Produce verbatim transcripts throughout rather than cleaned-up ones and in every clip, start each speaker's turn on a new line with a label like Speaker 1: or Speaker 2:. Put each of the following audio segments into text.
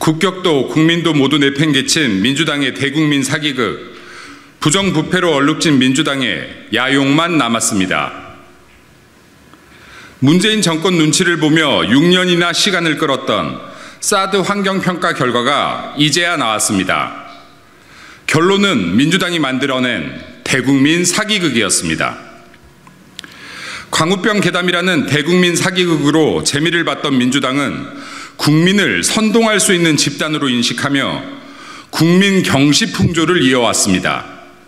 Speaker 1: 국격도 국민도 모두 내팽개친 민주당의 대국민 사기극, 부정부패로 얼룩진 민주당의 야용만 남았습니다. 문재인 정권 눈치를 보며 육 년이나 시간을 끌었던 사드 환경평가 결과가 이제야 나왔습니다. 결론은 민주당이 만들어낸 대국민 사기극이었습니다. 광우병 괴담이라는 대국민 사기극으로 재미를 봤던 민주당은 국민을 선동할 수 있는 집단으로 인식하며 국민 경시 풍조를 이어왔습니다.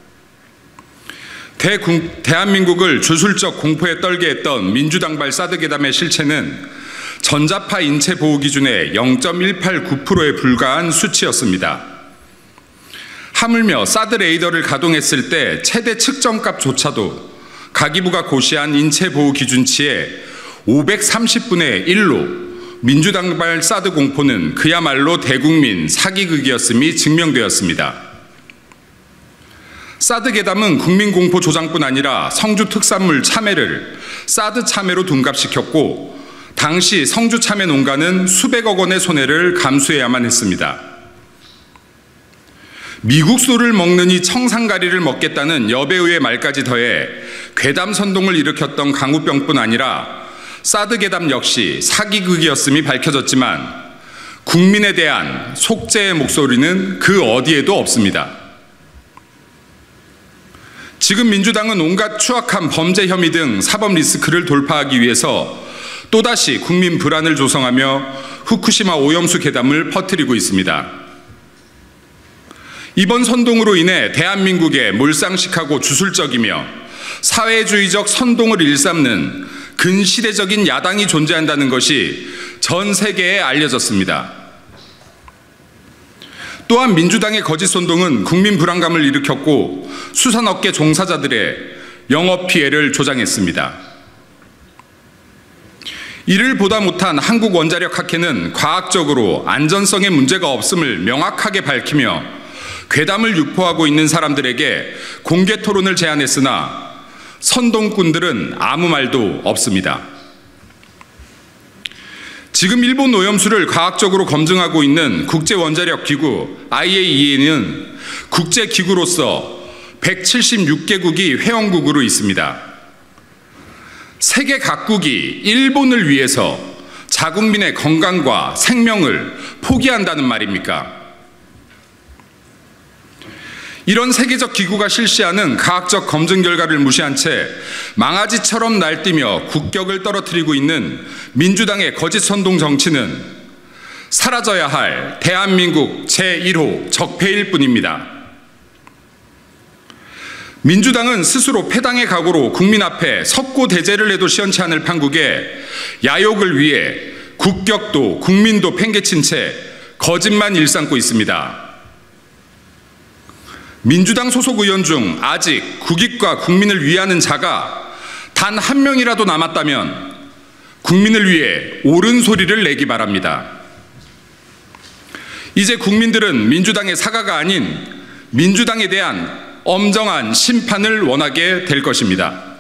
Speaker 1: 대국, 대한민국을 주술적 공포에 떨게 했던 민주당발 사드 괴담의 실체는 전자파 인체 보호 기준의 영 점 일팔구 퍼센트에 불과한 수치였습니다. 하물며 사드 레이더를 가동했을 때 최대 측정값조차도 가기부가 고시한 인체 보호 기준치의 오백삼십 분의 일로 민주당발 사드 공포는 그야말로 대국민 사기극이었음이 증명되었습니다. 사드 괴담은 국민공포 조장뿐 아니라 성주 특산물 참외를 사드 참외로 둔갑시켰고 당시 성주 참외 농가는 수백억 원의 손해를 감수해야만 했습니다. 미국 소를 먹느니 청산가리를 먹겠다는 여배우의 말까지 더해 괴담 선동을 일으켰던 광우병뿐 아니라 사드 괴담 역시 사기극이었음이 밝혀졌지만 국민에 대한 속죄의 목소리는 그 어디에도 없습니다. 지금 민주당은 온갖 추악한 범죄 혐의 등 사법 리스크를 돌파하기 위해서 또다시 국민 불안을 조성하며 후쿠시마 오염수 괴담을 퍼뜨리고 있습니다. 이번 선동으로 인해 대한민국에 몰상식하고 주술적이며 사회주의적 선동을 일삼는 근시대적인 야당이 존재한다는 것이 전 세계에 알려졌습니다. 또한 민주당의 거짓 선동은 국민 불안감을 일으켰고 수산업계 종사자들의 영업 피해를 조장했습니다. 이를 보다 못한 한국원자력학회는 과학적으로 안전성에 문제가 없음을 명확하게 밝히며 괴담을 유포하고 있는 사람들에게 공개 토론을 제안했으나 선동꾼들은 아무 말도 없습니다. 지금 일본 오염수를 과학적으로 검증하고 있는 국제원자력기구 아이에이이에이는 국제기구로서 백칠십육 개국이 회원국으로 있습니다. 세계 각국이 일본을 위해서 자국민의 건강과 생명을 포기한다는 말입니까? 이런 세계적 기구가 실시하는 과학적 검증 결과를 무시한 채 망아지처럼 날뛰며 국격을 떨어뜨리고 있는 민주당의 거짓 선동 정치는 사라져야 할 대한민국 제일 호 적폐일 뿐입니다. 민주당은 스스로 패당의 각오로 국민 앞에 석고대죄를 해도 시원치 않을 판국에 야욕을 위해 국격도 국민도 팽개친 채 거짓만 일삼고 있습니다. 민주당 소속 의원 중 아직 국익과 국민을 위하는 자가 단 한 명이라도 남았다면 국민을 위해 옳은 소리를 내기 바랍니다. 이제 국민들은 민주당의 사과가 아닌 민주당에 대한 엄정한 심판을 원하게 될 것입니다.